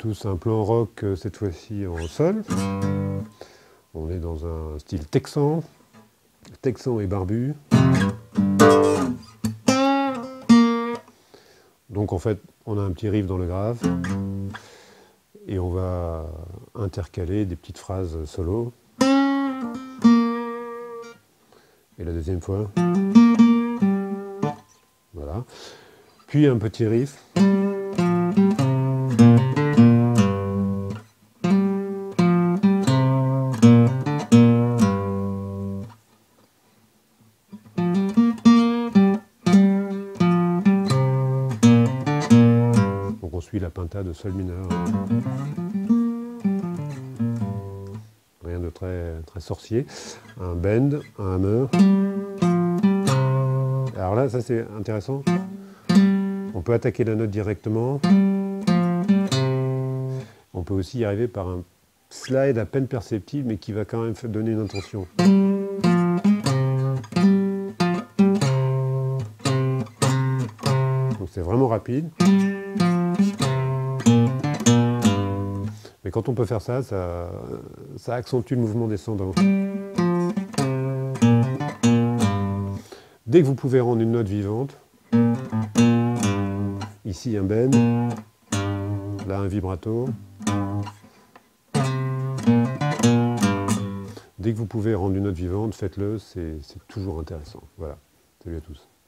tous un plan rock, cette fois-ci en sol. On est dans un style texan et barbu. Donc en fait, on a un petit riff dans le grave. Et on va intercaler des petites phrases solo. Et la deuxième fois. Voilà. Puis un petit riff. Donc on suit la pinta de sol mineur. Rien de très sorcier. Un bend, un hammer. Alors là, ça c'est intéressant. On peut attaquer la note directement. On peut aussi y arriver par un slide à peine perceptible, mais qui va quand même donner une intention. Donc c'est vraiment rapide. Mais quand on peut faire ça, ça accentue le mouvement descendant. Dès que vous pouvez rendre une note vivante, ici un bend, là un vibrato. Dès que vous pouvez rendre une note vivante, faites-le, c'est toujours intéressant. Voilà, salut à tous.